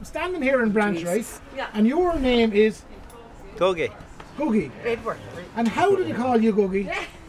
standing here in Branch, Jeez. right? Yeah. And your name is Googie. Googie. Edward. And how did they call you Googie?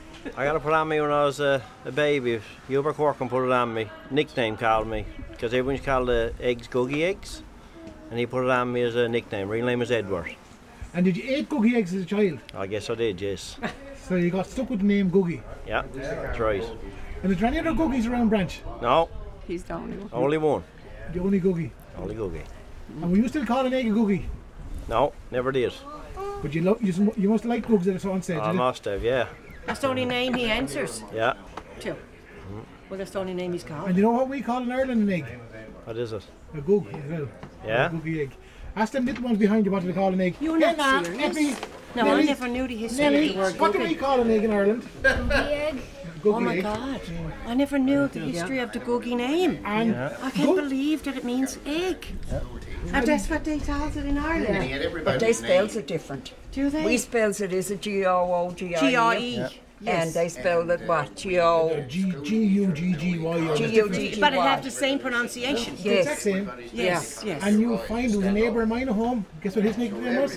I got it put on me when I was a baby. Hubert Corkin put it on me. Nickname called me. Because everyone's called the eggs Googie eggs. And he put it on me as a nickname. Real name is Edward. And did you eat Googie eggs as a child? I guess I did, yes. So you got stuck with the name Googie. Yeah, that's right. And is there any other Googies around Branch? No, He's the only one. only one. The only Googie. Only Googie. And were you still calling egg a Googie? No, never did. But you must like Googs at a certain stage. I did you? must have, yeah. That's the only name he answers Yeah. to. Well, that's the only name he's called. And you know what we call in Ireland an egg? What is it? A goog as well. Yeah? A googie egg. Ask them little ones behind you what they call an egg. You're Yeah, not nah, serious? Eppie, No, I Nelly, never knew the history Nelly, of the word what do we Googie. call an egg in Ireland? egg. Googie Oh my egg. God! I never knew the history of the Googie name. And I can't believe that it means egg. And that's what they call it in Ireland. But they spells it different. Do they? We spells it as a G-O-O-G-I-E. G-I-E. And they spell it what? G-O... G-U-G-G-Y. or G-U-G-G-Y. But it have the same pronunciation. the exact Yes. same. Yes, yes. And you'll find there was a neighbour of mine at home. Guess what his nickname was?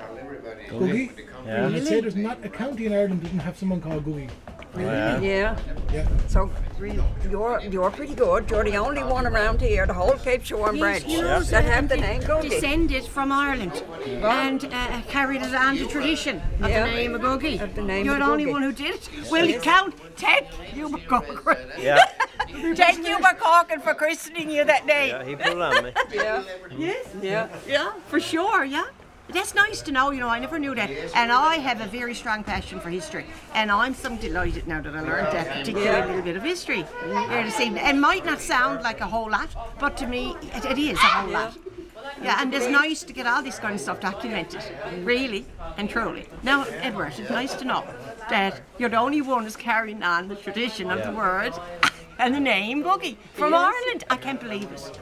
Googie. Yeah. And I'd say there's not a county in Ireland that doesn't have someone called Googie. Yeah. Yeah. Yeah. So you're pretty good. You're the only one around here, the whole Cape Shore and Branch, You know, that have the name Googie. descended from Ireland and carried it on the tradition of Yeah. the name of Googie. Of the name You're of the only Googie. one who did it. Will you count 10? You were going. Yeah. 10 you were corking for christening you that day. Yeah, he put it on me. Yeah. Yes. Yeah. Yeah, for sure, yeah. That's nice to know, I never knew that. And I have a very strong passion for history. And I'm so delighted now that I learned that particular little bit of history here this evening. It might not sound like a whole lot, but to me, it is a whole lot. Yeah, and it's nice to get all this kind of stuff documented, really and truly. Now, Edward, it's nice to know that you're the only one who's carrying on the tradition of the word and the name Googie from Ireland. I can't believe it.